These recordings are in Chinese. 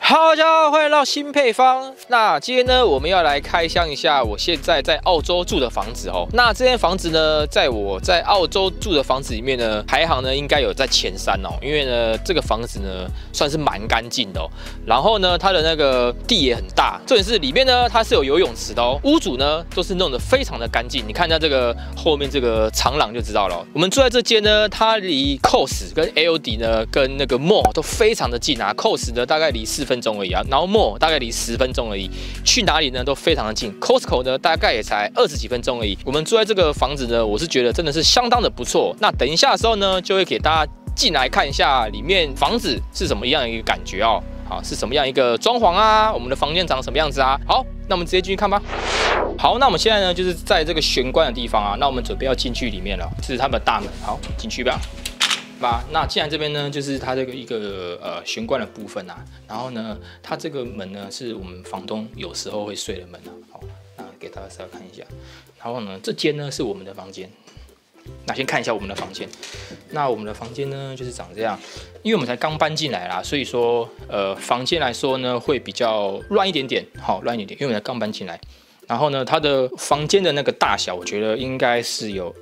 好，大家好，欢迎来到新配方。那今天呢，我们要来开箱一下我现在在澳洲住的房子哦。那这间房子呢，在我在澳洲住的房子里面呢，排行呢应该有在前3哦。因为呢，这个房子呢算是蛮干净的哦。然后呢，它的那个地也很大，重点是里面呢它是有游泳池的哦。屋主呢都是弄得非常的干净，你看一下这个后面这个长廊就知道了哦。我们住在这间呢，它离 Coles 跟 LD 呢跟那个 Mall 都非常的近啊。Coles 呢大概离4分钟而已啊，然后 Mall 大概离10分钟而已，去哪里呢都非常的近。Costco 呢大概也才20几分钟而已。我们住在这个房子呢，我是觉得真的是相当的不错。那等一下的时候呢，就会给大家进来看一下里面房子是什么样一个感觉哦。好，是什么样一个装潢啊？我们的房间长什么样子啊？好，那我们直接进去看吧。好，那我们现在呢就是在这个玄关的地方啊，那我们准备要进去里面了，这是他们的大门。好，进去吧。那既然这边呢，就是它这个一个玄关的部分啊，然后呢，它这个门呢是我们房东有时候会睡的门啊。好，那给大家稍微看一下。然后呢，这间呢是我们的房间。那先看一下我们的房间。那我们的房间呢就是长这样，因为我们才刚搬进来啦，所以说房间来说呢会比较乱一点点，好乱一点点，因为我们才刚搬进来。然后呢，它的房间的那个大小，我觉得应该是有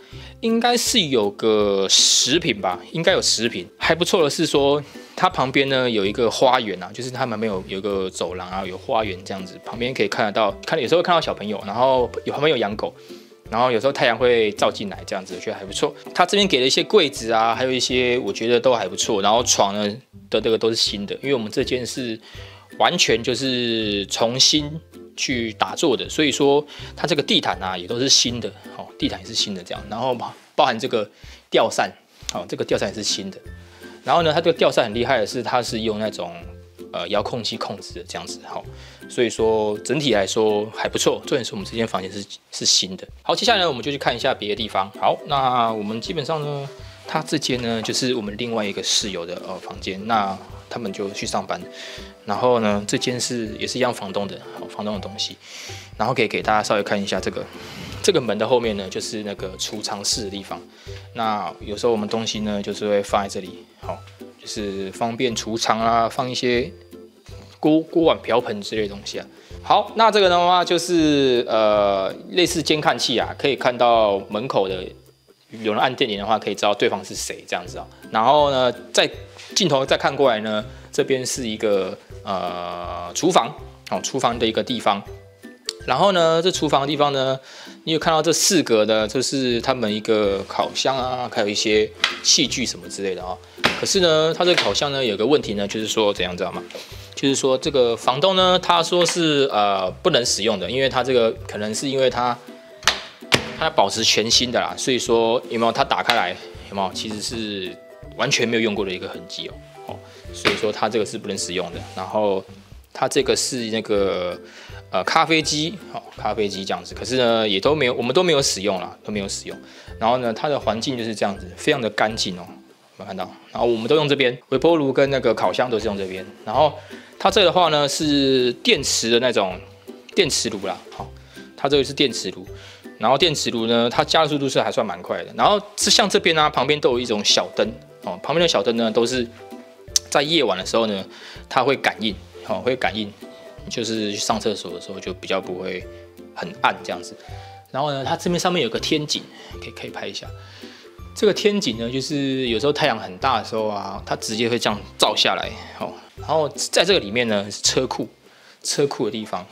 个10坪吧，应该有10坪。还不错的是说，它旁边呢有一个花园啊，就是它旁边有一个走廊啊，有花园这样子，旁边可以看得到，有时候会看到小朋友，然后旁边有养狗，然后有时候太阳会照进来这样子，我觉得还不错。它这边给了一些柜子啊，还有一些我觉得都还不错。然后床呢的这个都是新的，因为我们这间是完全就是重新去打造的，所以说它这个地毯啊也都是新的，哦，地毯也是新的这样，然后包含这个吊扇，哦，这个吊扇也是新的。然后呢，它这个吊扇很厉害的是，它是用那种遥控器控制的这样子，好，所以说整体来说还不错。重点是我们这间房间是新的。好，接下来呢我们就去看一下别的地方。好，那我们基本上呢，它这间呢就是我们另外一个室友的房间，那他们就去上班。然后呢，这间也是一样房东的，好，房东的东西。然后可以给大家稍微看一下这个门的后面呢，就是那个储藏室的地方。那有时候我们东西呢，就是会放在这里，好，就是方便储藏啊，放一些锅碗瓢盆之类的东西啊。好，那这个的话就是类似监看器啊，可以看到门口的有人按电铃的话，可以知道对方是谁这样子啊。然后呢，在镜头再看过来呢，这边是一个厨房，好，厨房的一个地方。然后呢，这厨房的地方呢，你有看到这4格呢，就是他们一个烤箱啊，还有一些器具什么之类的啊。可是呢，它这个烤箱呢有个问题呢，就是说怎样知道吗？就是说这个房东呢，他说是不能使用的，因为他这个可能是因为它保持全新的啦，所以说有没有它打开来有没有其实是完全没有用过的一个痕迹哦，所以说它这个是不能使用的。然后它这个是那个咖啡机，咖啡机这样子，可是呢也都没有，我们都没有使用啦，都没有使用。然后呢，它的环境就是这样子，非常的干净哦，有没有看到？然后我们都用这边微波炉跟那个烤箱都是用这边。然后它这个的话呢是电磁的那种电磁炉啦，好，它这个是电磁炉。然后电磁炉呢，它加热速度是还算蛮快的。然后像这边啊，旁边都有一种小灯哦，旁边的小灯呢都是在夜晚的时候呢，它会感应，哦，会感应。就是去上厕所的时候就比较不会很暗这样子。然后呢，它这边上面有个天井，可以拍一下。这个天井呢，就是有时候太阳很大的时候啊，它直接会这样照下来。哦，然后在这个里面呢是车库的地方，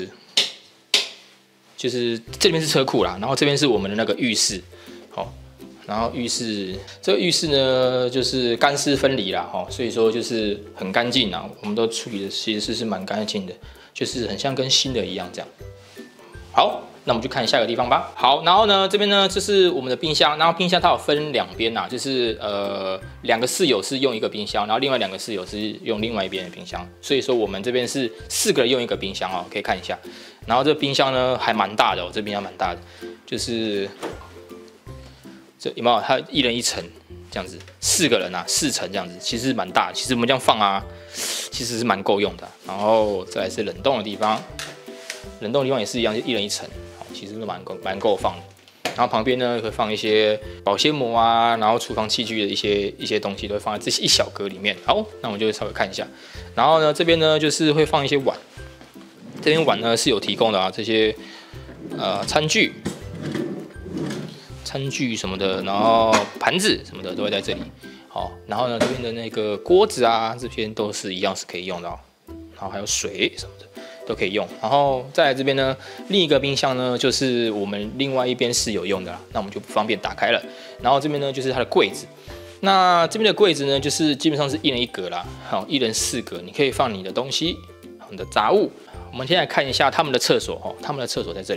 就是这边是车库啦，然后这边是我们的那个浴室，好。然后这个浴室呢，就是干湿分离啦，所以说就是很干净啊，我们都处理的其实是蛮干净的，就是很像跟新的一样这样。好，那我们就看下一个地方吧。好，然后呢，这边呢就是我们的冰箱，然后冰箱它有分2边啊，就是2个室友是用一个冰箱，然后另外2个室友是用另外一边的冰箱，所以说我们这边是4个人用一个冰箱哦，可以看一下。然后这冰箱呢还蛮大的哦，这冰箱蛮大的，就是这有没有？它1人1层这样子，4个人啊，4层这样子，其实蛮大的。其实我们这样放啊，其实是蛮够用的。然后再来是冷冻的地方，冷冻的地方也是一样，就1人1层，好，其实是蛮够放的。 然后旁边呢会放一些保鲜膜啊，然后厨房器具的一些东西都会放在这一小格里面。好，那我们就稍微看一下。然后呢，这边呢就是会放一些碗，这边碗呢是有提供的啊，这些餐具什么的，然后盘子什么的都会在这里。好，然后呢这边的那个锅子啊，这边都是一样是可以用的哦。然后还有水什么的都可以用。然后再来这边呢，另一个冰箱呢就是我们另外一边是有用的啦，那我们就不方便打开了。然后这边呢就是它的柜子。那这边的柜子呢，就是基本上是一人一格啦，好，一人4格，你可以放你的东西，你的杂物。我们先来看一下他们的厕所哦，他们的厕所在这里。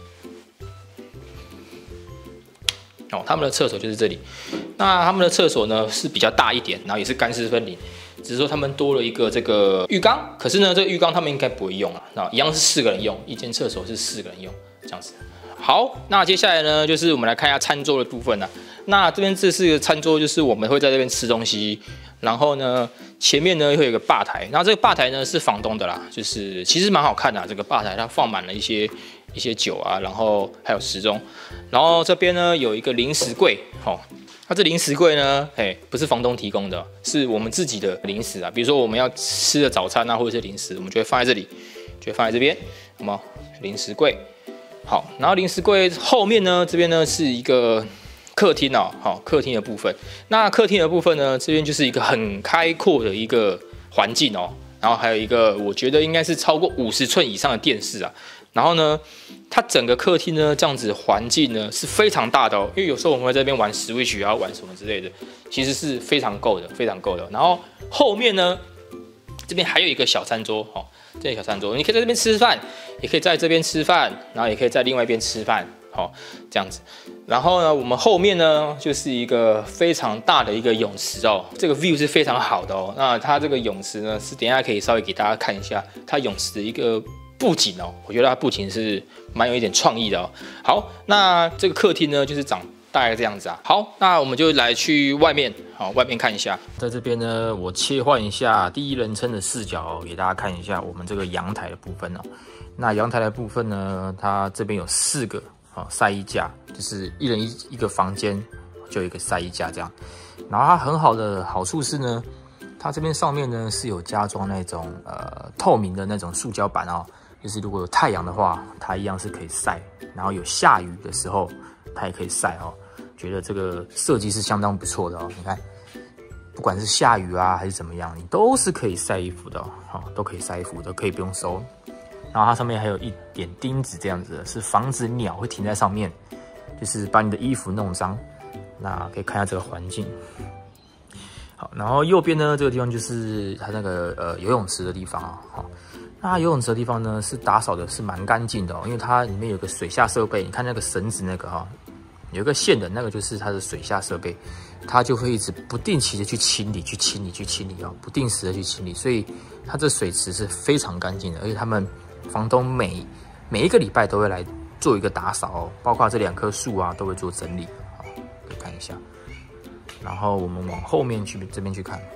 哦，他们的厕所就是这里。那他们的厕所呢是比较大一点，然后也是干湿分离，只是说他们多了一个这个浴缸。可是呢，这个浴缸他们应该不会用啊，那一样是4个人用，一间厕所是4个人用，这样子。好，那接下来呢，就是我们来看一下餐桌的部分啦。那这边这是个餐桌，就是我们会在这边吃东西，然后呢，前面呢会有一个吧台，然后这个吧台呢是房东的啦，就是其实蛮好看的、啊，这个吧台它放满了一些酒啊，然后还有时钟，然后这边呢有一个零食柜，那这零食柜呢，不是房东提供的，是我们自己的零食啊，比如说我们要吃的早餐啊，或者是零食，我们就会放在这里，就会放在这边，好吗？零食柜。好，然后零食柜后面呢，这边呢是一个客厅哦，好，客厅的部分。那客厅的部分呢，这边就是一个很开阔的一个环境哦，然后还有一个我觉得应该是超过50寸以上的电视啊。然后呢，它整个客厅呢这样子环境呢是非常大的哦，因为有时候我们会在这边玩 Switch 啊，玩什么之类的，其实是非常够的，非常够的。然后后面呢，这边还有一个小餐桌哦。这个小餐桌，你可以在这边吃饭，也可以在这边吃饭，然后也可以在另外一边吃饭，好，这样子。然后呢，我们后面呢就是一个非常大的一个泳池哦，这个 view 是非常好的哦。那它这个泳池呢，是等一下可以稍微给大家看一下它泳池的一个布景哦，我觉得它布景是蛮有一点创意的哦。好，那这个客厅呢就是长大概这样子啊。好，那我们就来去外面，好，外面看一下。在这边呢，我切换一下第一人称的视角，给大家看一下我们这个阳台的部分哦。那阳台的部分呢，它这边有4个晒衣架，就是一人一个房间就有一个晒衣架这样。然后它很好的好处是呢，它这边上面呢是有加装那种透明的那种塑胶板哦，就是如果有太阳的话，它一样是可以晒。然后有下雨的时候，它也可以晒哦。觉得这个设计是相当不错的哦。你看，不管是下雨啊还是怎么样，你都是可以晒衣服的哦，都可以晒衣服，都可以不用收。然后它上面还有一点钉子，这样子是防止鸟会停在上面，就是把你的衣服弄脏。那可以看一下这个环境。好，然后右边呢，这个地方就是它那个游泳池的地方啊。好，那它游泳池的地方呢是打扫的是蛮干净的哦，因为它里面有个水下设备，你看那个绳子那个哈。有一个线的那个就是它的水下设备，它就会一直不定期的去清理哦，不定时的去清理，所以它这水池是非常干净的，而且他们房东每一个礼拜都会来做一个打扫哦，包括这2棵树啊都会做整理，好，可以看一下。然后我们往后面去这边去看，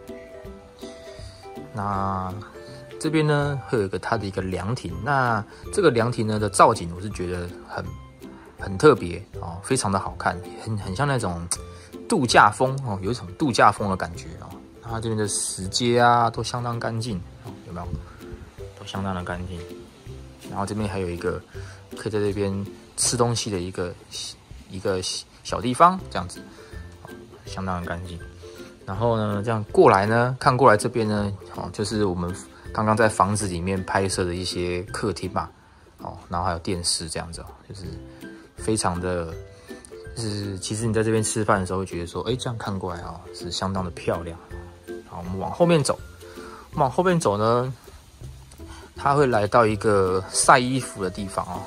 那这边呢会有一个它的一个凉亭，那这个凉亭呢的造景我是觉得很特别哦，非常的好看，很像那种度假风哦，有一种度假风的感觉哦。它这边的石阶啊都相当干净哦，有没有？都相当的干净。然后这边还有一个可以在这边吃东西的一个小地方，这样子，哦，相当的干净。然后呢，这样过来呢，看过来这边呢，哦，就是我们刚刚在房子里面拍摄的一些客厅嘛，哦，然后还有电视这样子哦，就是。非常的，就是其实你在这边吃饭的时候会觉得说，这样看过来哦，是相当的漂亮。好，我们往后面走，往后面走呢，它会来到一个晒衣服的地方哦。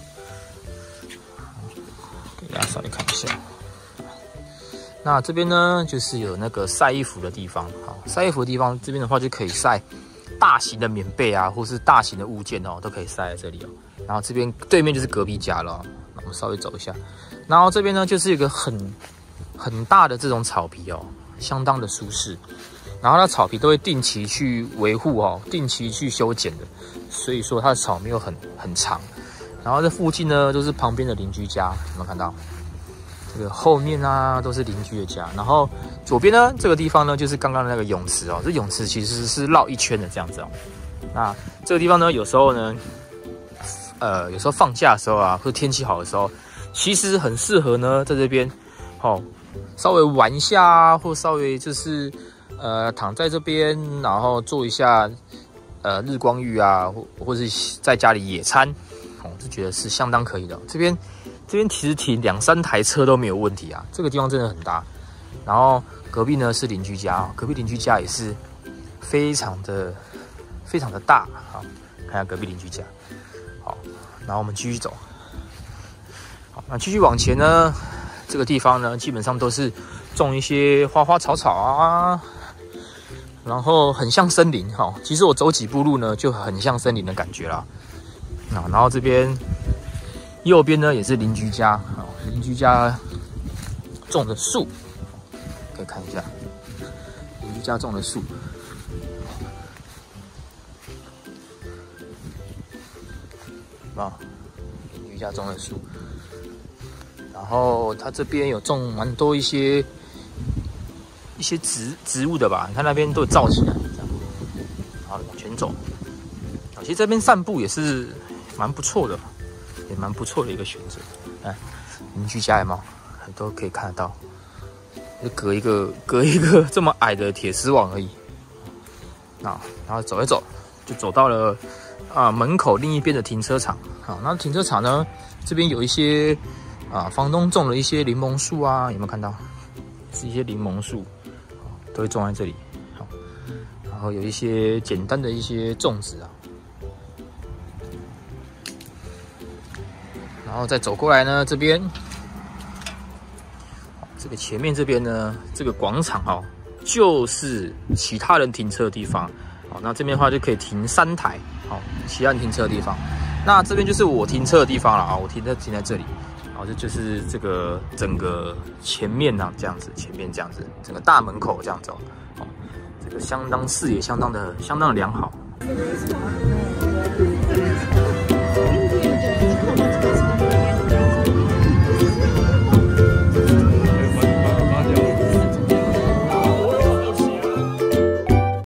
给大家稍微看一下。那这边呢，就是有那个晒衣服的地方。好，晒衣服的地方这边的话就可以晒大型的棉被啊，或是大型的物件哦，都可以晒在这里哦。然后这边对面就是隔壁家了哦。我们稍微走一下，然后这边呢就是一个很大的这种草皮哦，相当的舒适。然后它草皮都会定期去维护哦，定期去修剪的，所以说它的草没有很长。 然后这附近呢都是旁边的邻居家，有没有看到？这个后面啊都是邻居的家，然后左边呢这个地方呢就是刚刚的那个泳池哦，这泳池其实是绕一圈的这样子哦。那这个地方呢，有时候呢，有时候放假的时候啊，或者天气好的时候，其实很适合呢在这边，稍微玩一下啊，或稍微就是躺在这边，然后做一下日光浴啊，或是在家里野餐，就觉得是相当可以的。这边其实停2、3台车都没有问题啊，这个地方真的很大。然后隔壁呢是邻居家，隔壁邻居家也是非常的大啊，看下隔壁邻居家。好，然后我们继续走。好，那继续往前呢，这个地方呢基本上都是种一些花花草草啊，然后很像森林哈。其实我走几步路呢，就很像森林的感觉啦。然后这边右边呢也是邻居家，邻居家种的树，可以看一下邻居家种的树。邻居家种的树，然后它这边有种蛮多一些植物的吧，你看那边都有罩起来，这样。好，往前走。其实这边散步也是蛮不错的，也蛮不错的一个选择。哎，邻居家有没有？都可以看得到，就隔一个这么矮的铁丝网而已。然后走一走，就走到了门口另一边的停车场。好，那停车场呢，这边有一些房东种了一些柠檬树啊，有没有看到？是一些柠檬树，都会种在这里。好，然后有一些简单的一些种植啊。然后再走过来呢，这边，这个前面这边呢，这个广场就是其他人停车的地方。好，那这边的话就可以停3台，其他人停车的地方。那这边就是我停车的地方了啊，我停在这里。好，这就是这个整个前面啊，这样子，前面这样子，整个大门口这样走。这个视野相当的良好。